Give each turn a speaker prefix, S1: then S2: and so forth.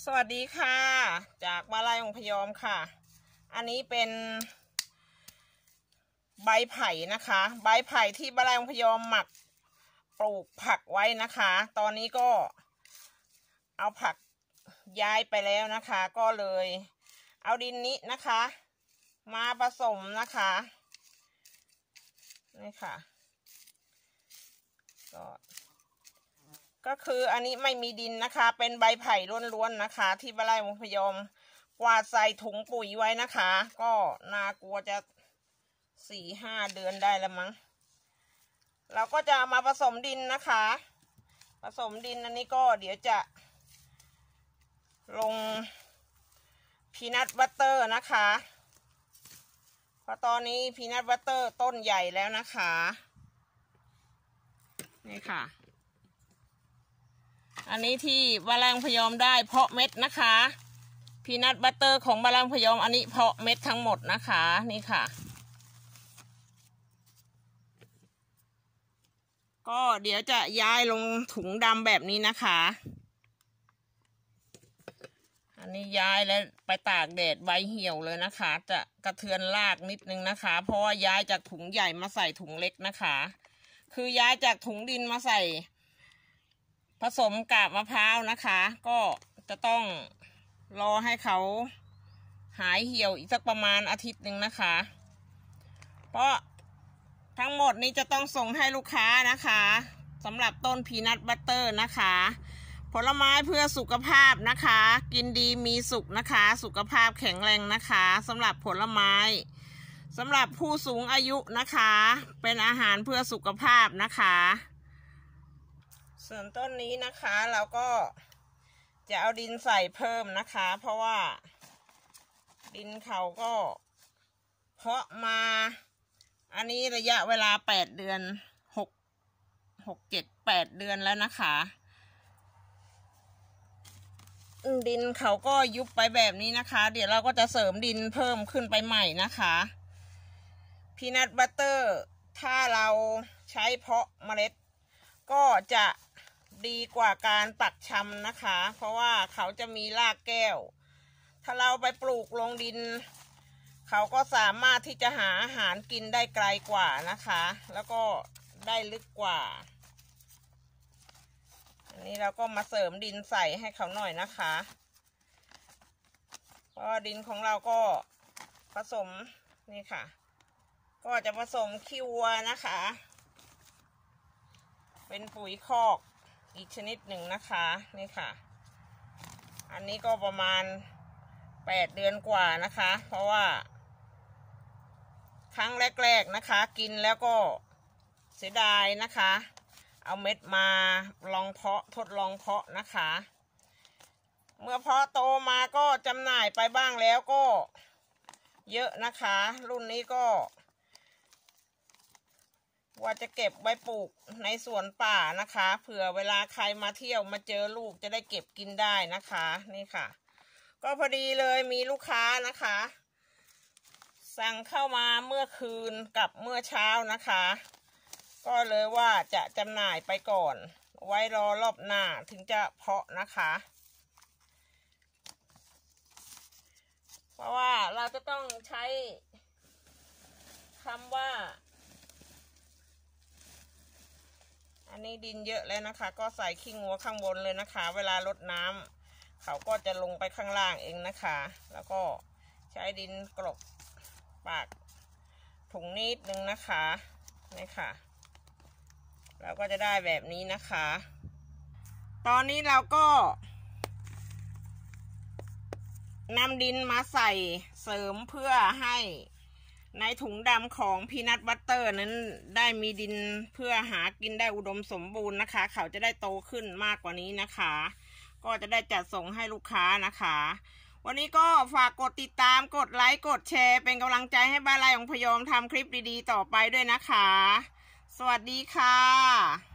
S1: สวัสดีค่ะจากบาลัยองพยอมค่ะอันนี้เป็นใบไผ่นะคะใบไผ่ที่บาลัยองพยอมหมักปลูกผักไว้นะคะตอนนี้ก็เอาผักย้ายไปแล้วนะคะก็เลยเอาดินนี้นะคะมาผสมนะคะนี่ค่ะก็คืออันนี้ไม่มีดินนะคะเป็นใบไผ่ล้วนๆนะคะที่บาลัยองพยอมกวาดใส่ถุงปุ๋ยไว้นะคะก็น่ากลัวจะ4-5 เดือนได้แล้วมั้งเราก็จะมาผสมดินนะคะผสมดินอันนี้ก็เดี๋ยวจะลงพีนัทบัตเตอร์นะคะเพราะตอนนี้พีนัทบัตเตอร์ต้นใหญ่แล้วนะคะนี่ค่ะอันนี้ที่บาลัยองพยอมได้เพาะเม็ดนะคะพีนัทบัตเตอร์ของบาลัยองพยอมอันนี้เพาะเม็ดทั้งหมดนะคะนี่ค่ะก็เดี๋ยวจะย้ายลงถุงดำแบบนี้นะคะอันนี้ย้ายแล้วไปตากแดดใบเหี่ยวเลยนะคะจะกระเทือนรากนิดนึงนะคะเพราะว่าย้ายจากถุงใหญ่มาใส่ถุงเล็กนะคะคือย้ายจากถุงดินมาใส่ผสมกาบมะพร้าวนะคะก็จะต้องรอให้เขาหายเหี่ยวอีกสักประมาณอาทิตย์หนึ่งนะคะเพราะทั้งหมดนี้จะต้องส่งให้ลูกค้านะคะสำหรับต้นพีนัทบัตเตอร์นะคะผลไม้เพื่อสุขภาพนะคะกินดีมีสุขนะคะสุขภาพแข็งแรงนะคะสำหรับผลไม้สำหรับผู้สูงอายุนะคะเป็นอาหารเพื่อสุขภาพนะคะส่วนต้นนี้นะคะเราก็จะเอาดินใส่เพิ่มนะคะเพราะว่าดินเขาก็เพาะมาอันนี้ระยะเวลา8 เดือน7-8 เดือนแล้วนะคะดินเขาก็ยุบไปแบบนี้นะคะเดี๋ยวเราก็จะเสริมดินเพิ่มขึ้นไปใหม่นะคะพีนัทบัตเตอร์ถ้าเราใช้เพาะเมล็ดก็จะดีกว่าการปักชำนะคะเพราะว่าเขาจะมีรากแก้วถ้าเราไปปลูกลงดินเขาก็สามารถที่จะหาอาหารกินได้ไกลกว่านะคะแล้วก็ได้ลึกกว่าอันนี้เราก็มาเสริมดินใส่ให้เขาหน่อยนะคะเพราะดินของเราก็ผสมนี่ค่ะก็จะผสมขี้วัวนะคะเป็นปุ๋ยคอกอีกชนิดหนึ่งนะคะนี่ค่ะอันนี้ก็ประมาณ8 เดือนกว่านะคะเพราะว่าครั้งแรกๆนะคะกินแล้วก็เสียดายนะคะเอาเม็ดมาลองเพาะทดลองเพาะนะคะเมื่อเพาะโตมาก็จำหน่ายไปบ้างแล้วก็เยอะนะคะรุ่นนี้ก็ว่าจะเก็บไว้ปลูกในสวนป่านะคะเผื่อเวลาใครมาเที่ยวมาเจอลูกจะได้เก็บกินได้นะคะนี่ค่ะก็พอดีเลยมีลูกค้านะคะสั่งเข้ามาเมื่อคืนกับเมื่อเช้านะคะก็เลยว่าจะจำหน่ายไปก่อนไว้รอรอบหน้าถึงจะเพาะนะคะเพราะว่าเราจะต้องใช้คำว่าอันนี้ดินเยอะแล้วนะคะก็ใส่ขี้งัวข้างบนเลยนะคะเวลารดน้ำเขาก็จะลงไปข้างล่างเองนะคะแล้วก็ใช้ดินกลบปากถุงนิดนึงนะคะนี่ค่ะเราก็จะได้แบบนี้นะคะตอนนี้เราก็นำดินมาใส่เสริมเพื่อให้ในถุงดำของพีนัทบัตเตอร์นั้นได้มีดินเพื่อหากินได้อุดมสมบูรณ์นะคะเขาจะได้โตขึ้นมากกว่านี้นะคะก็จะได้จัดส่งให้ลูกค้านะคะวันนี้ก็ฝากกดติดตามกดไลค์กดแชร์เป็นกำลังใจให้บาลัยองพยอมทำคลิปดีๆต่อไปด้วยนะคะสวัสดีค่ะ